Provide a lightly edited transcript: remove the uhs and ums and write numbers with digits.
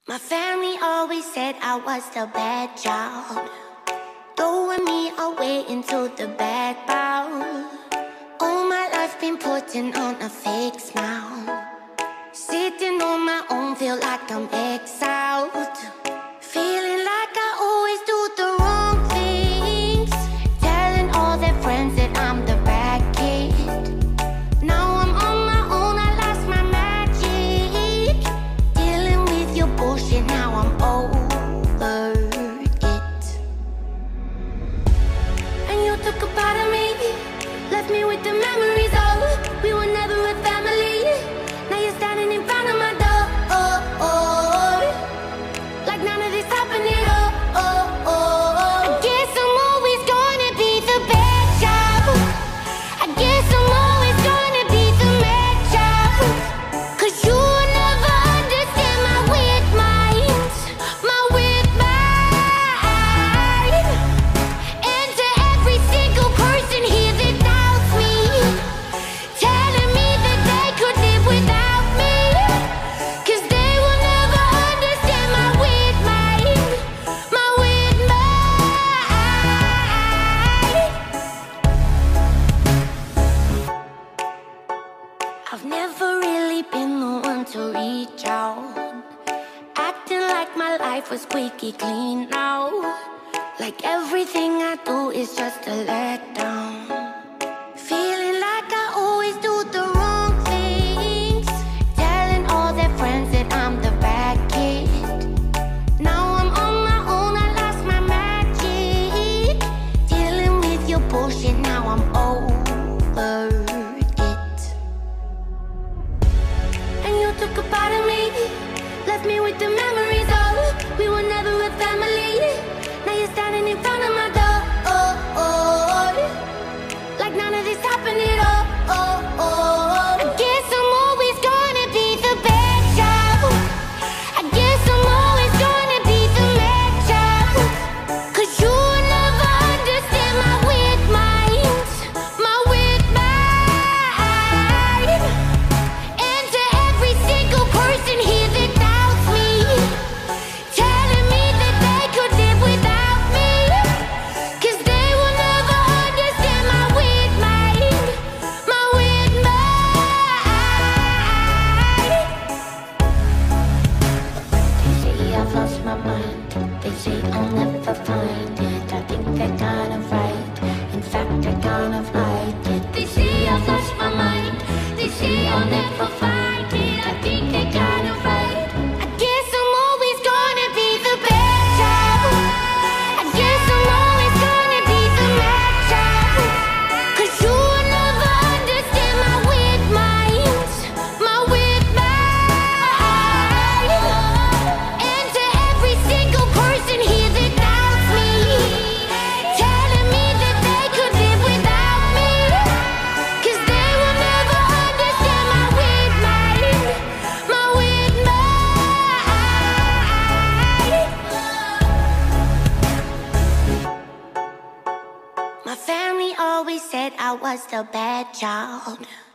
My family always said I was the bad child, throwing me away into the bad bowl. All my life been putting on a fake smile, sitting on my own, feel like I'm exiled, feeling like I always do the wrong things, telling all their friends that I'm the bad kid. Now I'm on my own, I lost my magic, dealing with your bullshit, now I'm over it. And you took a part of me, left me with the memories of we were never a family. Now you're standing in front of my door, like none of this happened at all. I guess I'm always gonna be the bad child. I guess I'm always gonna be the mad child, 'cause you will never understand my weird mind, my weird mind. And to every single person here that doubts me, telling me that they could live without me, 'cause they will never understand my weird mind, my weird mind. I've never really been the one to reach out, acting like my life was squeaky clean now, like everything I do is just a letdown, feeling like I always do the wrong things, telling all their friends that I'm the bad kid. Now I'm on my own, I lost my magic, dealing with your bullshit, now I'm over it. And you took a part of me, left me with the memories of we were never a family. Now you're standing in front of my door, like none of this happened at all. I guess I'm always gonna be the bad child. I guess I'm always gonna be the mad child, 'cause you will never understand my weird mind, my weird mind. And to every single person here that doubts me, telling me that they could live without me, 'cause they will never understand my weird mind, my weird mind. They say I've lost my mind, they say I'll never find it. I think they're kind of right, in fact they're kind of right. They say I've lost my mind, they say I'll never find it. I think they're kind of right. I guess I'm always gonna be the bad child. I guess I'm always gonna be the mad child, 'cause you will never understand my weird mind, my weird mind. And to every single person here that doubts me, telling me that they could live without me, 'cause they will never understand my weird mind, my weird mind. My family always said I was the bad child.